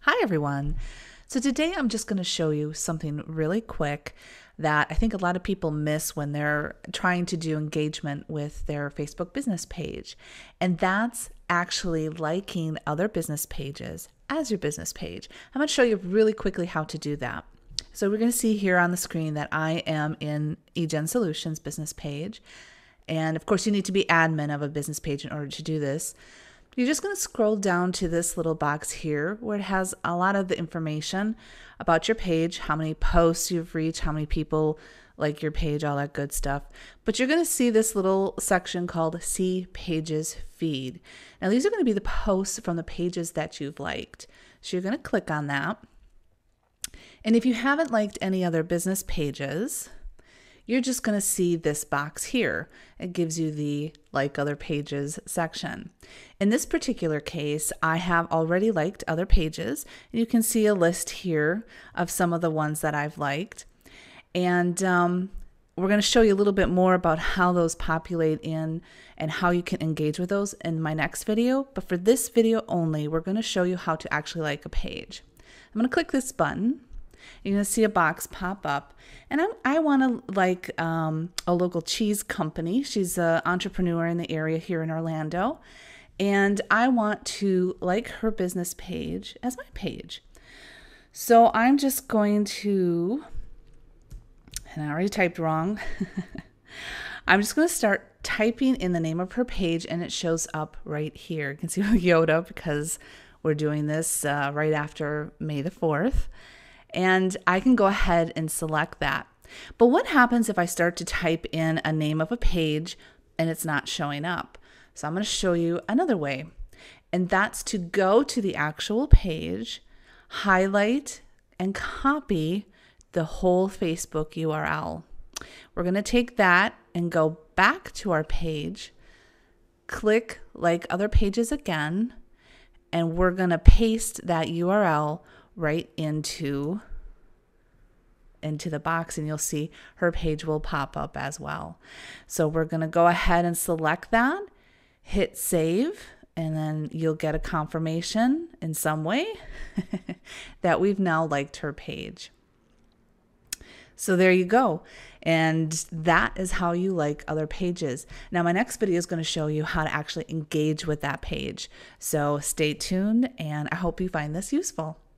Hi everyone. So today I'm just going to show you something really quick that I think a lot of people miss when they're trying to do engagement with their Facebook business page. And that's actually liking other business pages as your business page. I'm going to show you really quickly how to do that. So we're going to see here on the screen that I am in eJenn Solutions business page. And of course you need to be admin of a business page in order to do this. You're just going to scroll down to this little box here where it has a lot of the information about your page, how many posts you've reached, how many people like your page, all that good stuff. But you're going to see this little section called See Pages Feed. Now these are going to be the posts from the pages that you've liked. So you're going to click on that. And if you haven't liked any other business pages, you're just going to see this box here. It gives you the Like Other Pages section. In this particular case, I have already liked other pages. You can see a list here of some of the ones that I've liked. And we're going to show you a little bit more about how those populate in and how you can engage with those in my next video. But for this video only, we're going to show you how to actually like a page. I'm going to click this button. You're going to see a box pop up, and I want to like a local cheese company. She's an entrepreneur in the area here in Orlando, and I want to like her business page as my page. So I'm just going to, and I already typed wrong, I'm just going to start typing in the name of her page, and it shows up right here. You can see Yoda because we're doing this right after May the 4th. And I can go ahead and select that. But what happens if I start to type in a name of a page and it's not showing up? So I'm going to show you another way. And that's to go to the actual page, highlight and copy the whole Facebook URL. We're going to take that and go back to our page, click Like Other Pages again, and we're going to paste that URL right into the box, and you'll see her page will pop up as well. So we're going to go ahead and select that, hit save, and then you'll get a confirmation in some way that we've now liked her page. So there you go. And that is how you like other pages. Now my next video is going to show you how to actually engage with that page. So stay tuned, and I hope you find this useful.